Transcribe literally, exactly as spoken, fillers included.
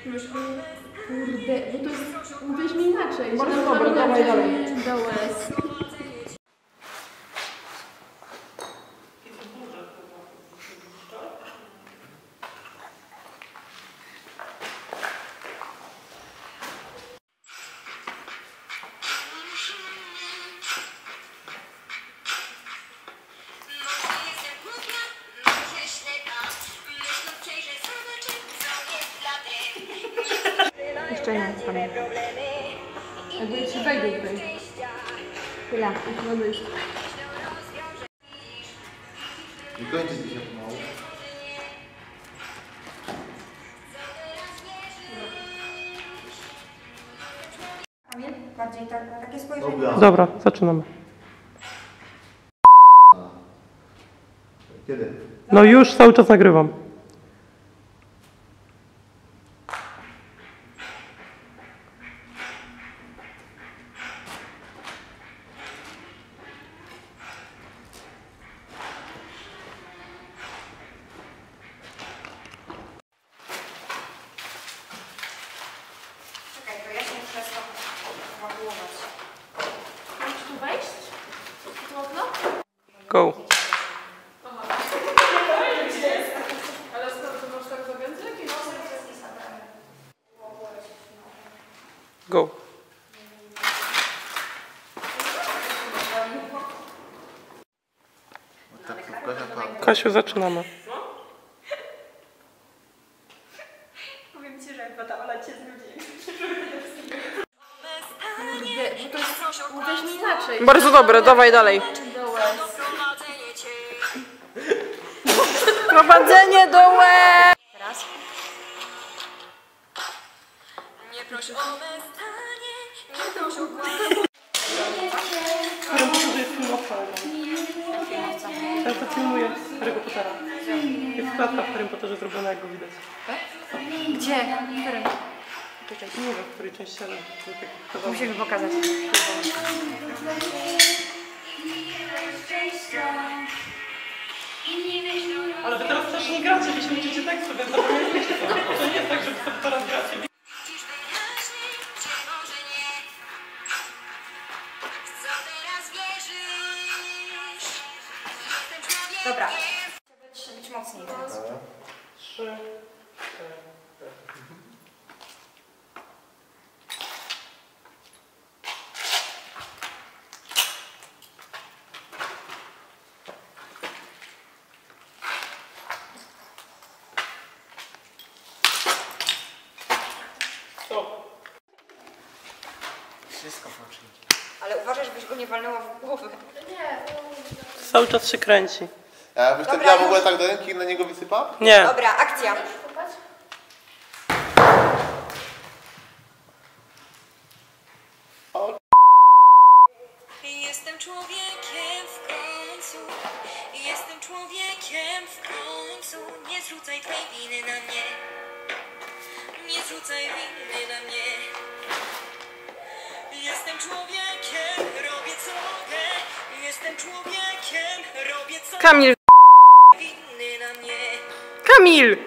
Kurde, bo to jest... Mówisz mi inaczej. Bardzo dobra, dawaj dalej. Do łez. Jeszcze nie, panie. Jakby się wejdę tutaj. Chwila, musimy wyjść. Nie kończy się pomału. Kamil, bardziej tak, takie spojrzenie. Dobra. Dobra, zaczynamy. Kiedy? No już cały czas nagrywam. Czekaj, to ja się muszę stąd ewakuować. Możesz tu wejść? To okno? Go. Ale skoro to masz tak za więcej? Go. Kasiu, zaczynamy. Powiem ci, że jak ta Ola cię znudzi. Kurde, bo to jest... Mówisz mi inaczej. Bardzo dobre, dawaj dalej. Do łez. Prowadzenie do łez! Teraz. Nie proszę o stanie, nie proszę o Harry Potter jest filmowca. Teraz to filmuje Harry'ego Pottera. Jest klatka w Harrym Potterze zrobiona, jak go widać. Gdzie? Którym? Nie wiem, w której części, ale... Tak Musimy pokazać. Ale wy teraz też nie gracie, wy się uczycie tekstu, więc zapomnieliście to. To nie jest tak, że wy sobie teraz gracie. Dobra. Chcę być mocniej teraz. Trzy. Wszystko włącznie. Ale uważaj, żebyś go nie walnęła w głowę. Cały czas się kręci. A byś to Dobra, miała w ogóle już. tak do ręki i na niego wysypał? Nie. Dobra, akcja. Jestem człowiekiem w końcu, jestem człowiekiem w końcu. Nie zrzucaj twej winy na mnie, nie zrzucaj winy na mnie. Jestem człowiekiem, robię co mogę, jestem człowiekiem, robię co Kamil! winy na mnie. Kamil!